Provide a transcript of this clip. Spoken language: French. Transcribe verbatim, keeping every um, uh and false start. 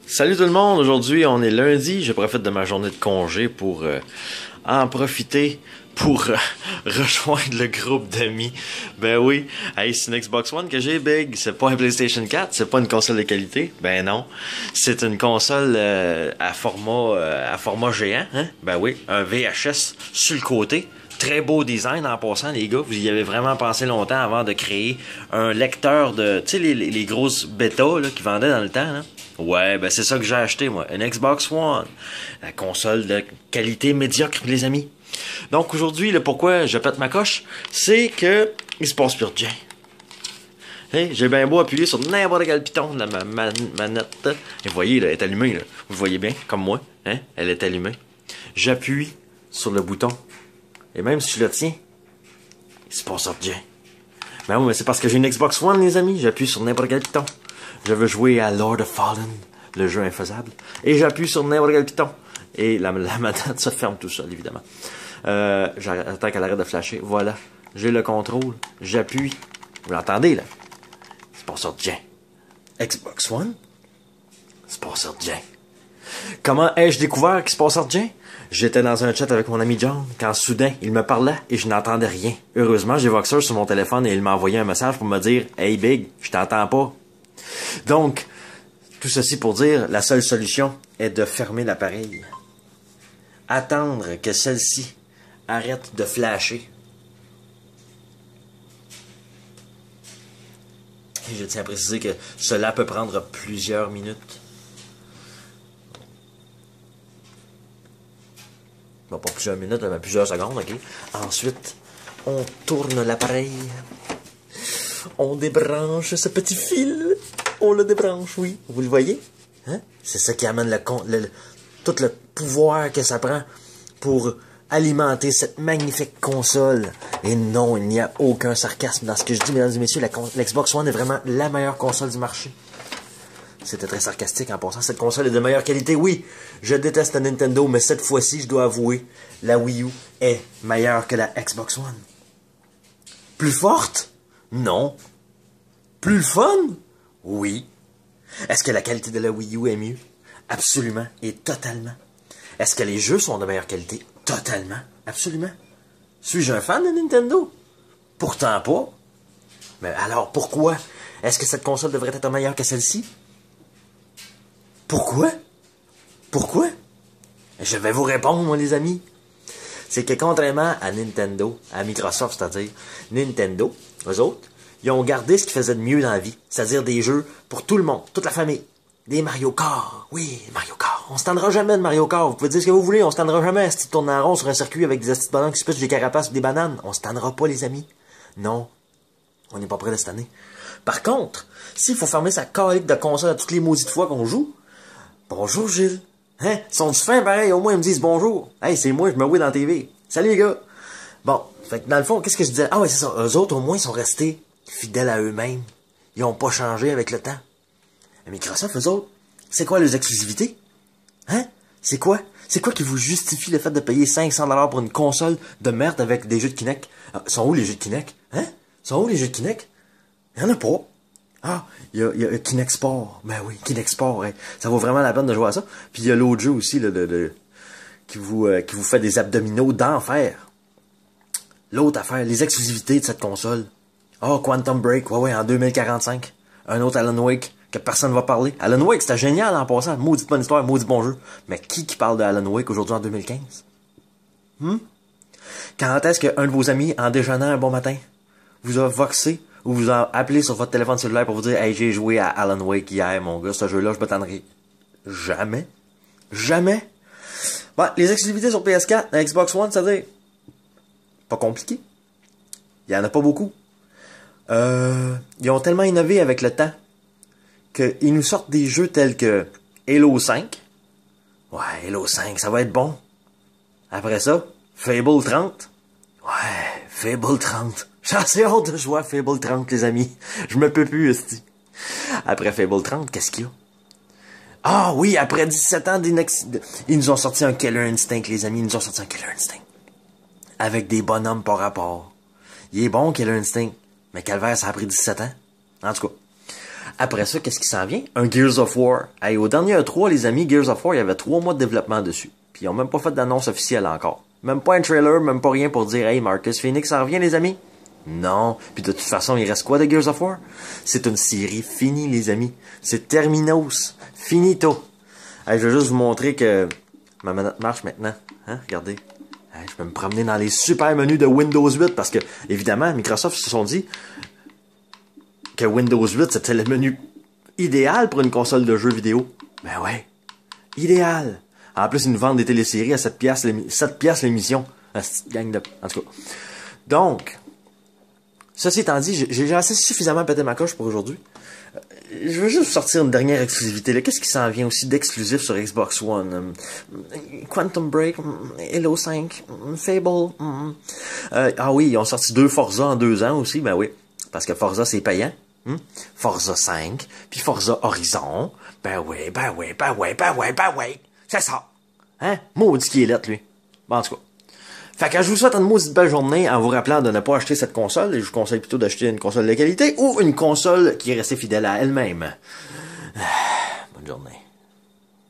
Salut tout le monde, aujourd'hui on est lundi, je profite de ma journée de congé pour euh, en profiter pour euh, rejoindre le groupe d'amis. Ben oui, hey, c'est une Xbox One que j'ai big, c'est pas un PlayStation quatre, c'est pas une console de qualité, ben non, c'est une console euh, à format euh, à format géant, hein? Ben oui, un V H S sur le côté. Très beau design en passant, les gars. Vous y avez vraiment pensé longtemps avant de créer un lecteur de... Tu sais, les, les, les grosses bêtas là, qui vendaient dans le temps. Là. Ouais, ben c'est ça que j'ai acheté, moi. Une Xbox One. La console de qualité médiocre, les amis. Donc aujourd'hui, le pourquoi je pète ma coche, c'est que il se passe plus rien. Hey, j'ai bien beau appuyer sur n'importe quel piton de ma, ma manette. Et vous voyez, là, elle est allumée. Là. Vous voyez bien, comme moi. Hein? Elle est allumée. J'appuie sur le bouton. Et même si je le tiens, il se passe rien. Ben oui, mais c'est parce que j'ai une Xbox One, les amis. J'appuie sur n'importe quel piton. Je veux jouer à Lord of Fallen, le jeu infaisable. Et j'appuie sur n'importe quel piton. Et la, la manette se ferme tout seul, évidemment. Euh, J'attends qu'elle arrête de flasher. Voilà. J'ai le contrôle. J'appuie. Vous l'entendez, là? Il se passe rien. Xbox One? Il se passe rien. Comment ai-je découvert qu'il se passe rien? J'étais dans un chat avec mon ami John, quand soudain, il me parlait et je n'entendais rien. Heureusement, j'ai Voxer sur mon téléphone et il m'a envoyé un message pour me dire « Hey Big, je t'entends pas. » Donc, tout ceci pour dire, la seule solution est de fermer l'appareil. Attendre que celle-ci arrête de flasher. Et je tiens à préciser que cela peut prendre plusieurs minutes. Bon, pas plusieurs minutes, mais plusieurs secondes, ok? Ensuite, on tourne l'appareil. On débranche ce petit fil. On le débranche, oui. Vous le voyez? Hein? C'est ça qui amène le, le, le, tout le pouvoir que ça prend pour alimenter cette magnifique console. Et non, il n'y a aucun sarcasme dans ce que je dis, mesdames et messieurs. La Xbox One est vraiment la meilleure console du marché. C'était très sarcastique en passant. Cette console est de meilleure qualité. Oui, je déteste la Nintendo, mais cette fois-ci, je dois avouer, la Wii U est meilleure que la Xbox One. Plus forte? Non. Plus fun? Oui. Est-ce que la qualité de la Wii U est mieux? Absolument et totalement. Est-ce que les jeux sont de meilleure qualité? Totalement. Absolument. Suis-je un fan de Nintendo? Pourtant pas. Mais alors, pourquoi est-ce que cette console devrait être meilleure que celle-ci? Pourquoi? Pourquoi? Je vais vous répondre, moi, les amis. C'est que contrairement à Nintendo, à Microsoft, c'est-à-dire Nintendo, eux autres, ils ont gardé ce qu'ils faisaient de mieux dans la vie. C'est-à-dire des jeux pour tout le monde, toute la famille. Des Mario Kart. Oui, Mario Kart. On se tendra jamais de Mario Kart. Vous pouvez dire ce que vous voulez, on se tendra jamais. Si tu tournes en rond sur un circuit avec des astuces bananes qui se pitchent des carapaces ou des bananes, on se tendra pas, les amis. Non. On n'est pas prêt de cette année. Par contre, s'il faut fermer sa calique de console à toutes les maudites fois qu'on joue, bonjour Gilles. Hein? Ils sont du fin pareil, au moins ils me disent bonjour. Hey, c'est moi, je me vois dans la T V. Salut les gars. Bon, fait que dans le fond, qu'est-ce que je disais? Ah ouais, c'est ça. Eux autres, au moins, ils sont restés fidèles à eux-mêmes. Ils ont pas changé avec le temps. À Microsoft, eux autres, c'est quoi les exclusivités? Hein? C'est quoi? C'est quoi qui vous justifie le fait de payer cinq cents dollars pour une console de merde avec des jeux de Kinect? Ah, sont où les jeux de Kinect? Hein? Sont où les jeux de Kinect? Il y en a pas. Ah, il y a, y a Kinect Sport. Ben oui, Kinect Sport, hein. Ça vaut vraiment la peine de jouer à ça. Puis il y a l'autre jeu aussi, là, de, de, qui, vous, euh, qui vous fait des abdominaux d'enfer. L'autre affaire, les exclusivités de cette console. Ah, oh, Quantum Break, ouais, ouais, en deux mille quarante-cinq. Un autre Alan Wake, que personne ne va parler. Alan Wake, c'était génial en passant. Maudite bonne histoire, maudit bon jeu. Mais qui qui parle de Alan Wake aujourd'hui en deux mille quinze? Hmm? Quand est-ce qu'un de vos amis, en déjeunant un bon matin, vous a voxé ou vous a appelé sur votre téléphone cellulaire pour vous dire « Hey, j'ai joué à Alan Wake hier, mon gars, ce jeu-là, je m'attendrai. » Jamais. Jamais. Bon, les exclusivités sur P S quatre, la Xbox One, c'est-à-dire pas compliqué. Il y en a pas beaucoup. Euh, ils ont tellement innové avec le temps qu'ils nous sortent des jeux tels que Halo cinq. Ouais, Halo cinq, ça va être bon. Après ça, Fable trente. Ouais, Fable trente. J'ai assez hâte de jouer à Fable trente, les amis. Je me peux plus, esti. Après Fable trente, qu'est-ce qu'il y a? Ah oui, après dix-sept ans, ils nous ont sorti un Killer Instinct, les amis. Ils nous ont sorti un Killer Instinct. Avec des bonhommes par rapport. Il est bon, Killer Instinct. Mais Calvaire, ça a pris dix-sept ans. En tout cas. Après ça, qu'est-ce qui s'en vient? Un Gears of War. Hey, au dernier E trois, les amis, Gears of War, il y avait trois mois de développement dessus. Puis ils ont même pas fait d'annonce officielle encore. Même pas un trailer, même pas rien pour dire, hey, Marcus Phoenix, ça revient, les amis? Non. Puis de toute façon, il reste quoi de Gears of War? C'est une série finie, les amis. C'est terminos. Finito. Hey, je vais juste vous montrer que ma manette marche maintenant. Hein? Regardez. Hey, je peux me promener dans les super menus de Windows huit parce que, évidemment, Microsoft se sont dit que Windows huit, c'était le menu idéal pour une console de jeux vidéo. Ben ouais. Idéal. En plus, ils nous vendent des téléséries à sept piastres l'émission. Gang de... En tout cas. Donc, ceci étant dit, j'ai assez suffisamment pété ma coche pour aujourd'hui. Je veux juste sortir une dernière exclusivité. Qu'est-ce qui s'en vient aussi d'exclusif sur Xbox One? Quantum Break, Halo cinq, Fable. Euh, ah oui, ils ont sorti deux Forza en deux ans aussi. Ben oui, parce que Forza, c'est payant. Hmm? Forza cinq, puis Forza Horizon. Ben oui, ben oui, ben oui, ben oui, ben oui. C'est ça. Hein? Maudit qui est lettre, lui. Bon, en tout cas. Fait que je vous souhaite une maudite belle journée en vous rappelant de ne pas acheter cette console. Et je vous conseille plutôt d'acheter une console de qualité ou une console qui est restée fidèle à elle-même. Bonne journée.